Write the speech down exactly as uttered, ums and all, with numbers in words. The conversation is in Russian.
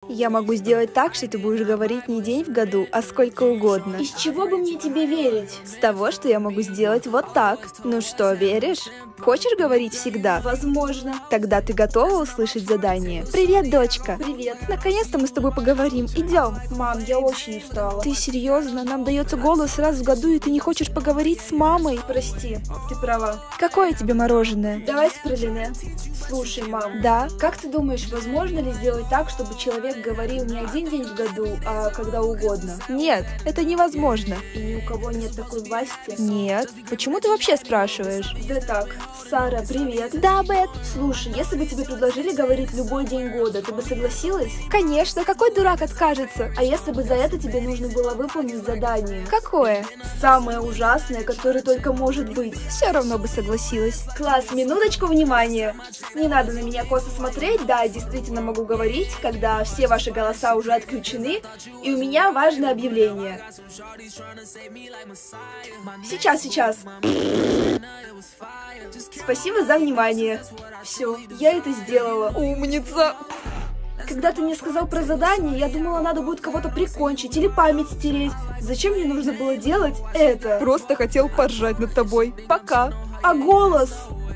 Я могу сделать так, что ты будешь говорить не день в году, а сколько угодно. Из чего бы мне тебе верить? С того, что я могу сделать вот так. Ну что, веришь? Хочешь говорить всегда? Возможно. Тогда ты готова услышать задание? Привет, дочка. Привет. Наконец-то мы с тобой поговорим. Идем. Мам, я очень устала. Ты серьезно? Нам дается голос раз в году, и ты не хочешь поговорить с мамой? Прости, ты права. Какое тебе мороженое? Давай с пралине. Слушай, мам. Да? Как ты думаешь, возможно ли сделать так, чтобы человек говорил не один день в году, а когда угодно? Нет, это невозможно. И ни у кого нет такой власти? Нет. Почему ты вообще спрашиваешь? Да так. Сара, привет. Да, Бет. Слушай, если бы тебе предложили говорить любой день года, ты бы согласилась? Конечно, какой дурак откажется? А если бы за это тебе нужно было выполнить задание? Какое? Самое ужасное, которое только может быть. Все равно бы согласилась. Класс, минуточку внимания. Не надо на меня косо смотреть, да, я действительно могу говорить, когда все ваши голоса уже отключены, и у меня важное объявление. Сейчас, сейчас. Спасибо за внимание. Все, я это сделала. Умница. Когда ты мне сказал про задание, я думала, надо будет кого-то прикончить или память стереть. Зачем мне нужно было делать это? Просто хотел поржать над тобой. Пока. А голос?